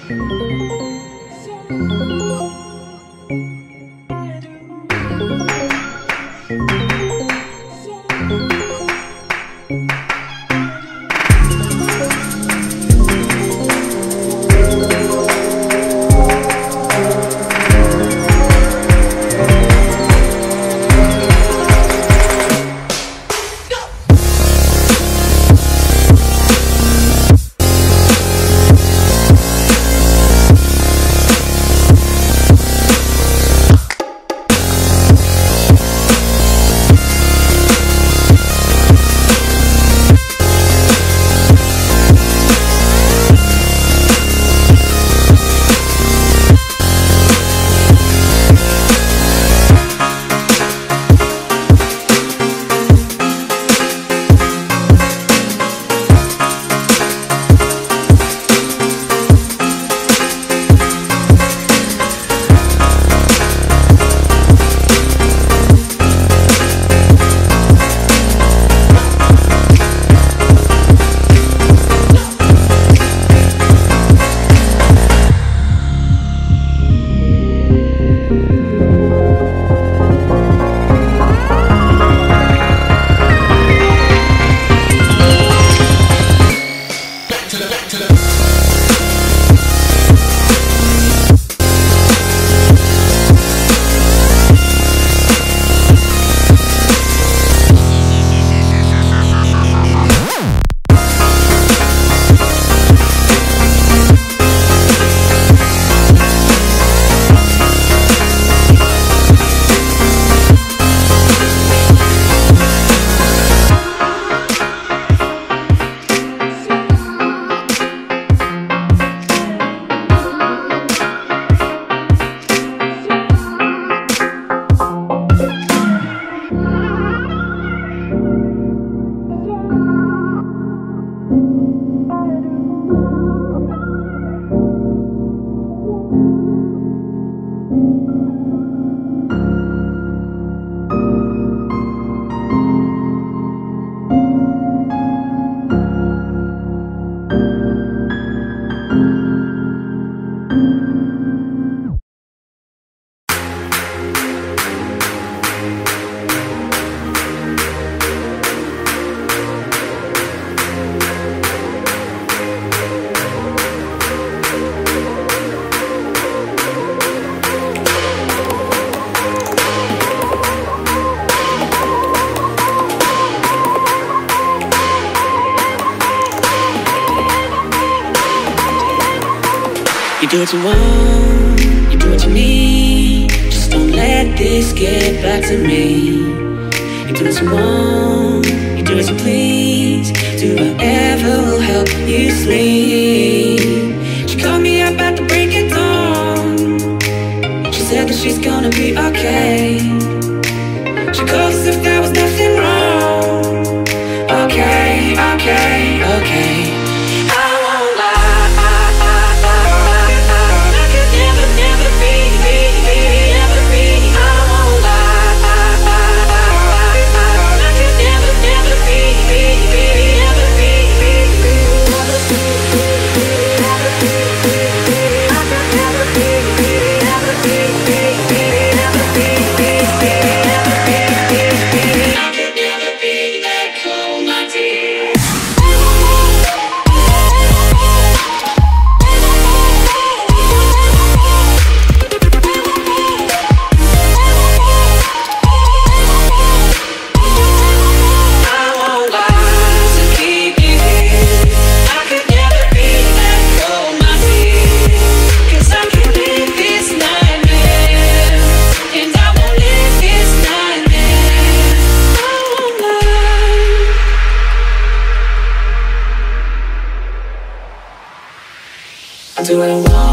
You do what you want, you do what you need. Just don't let this get back to me. You do what you want, you do as you please. Do whatever will help you sleep. She called me up at the break of dawn. She said that she's gonna be okay. She called as if there was nothing wrong. Okay, okay, okay. Do what I want.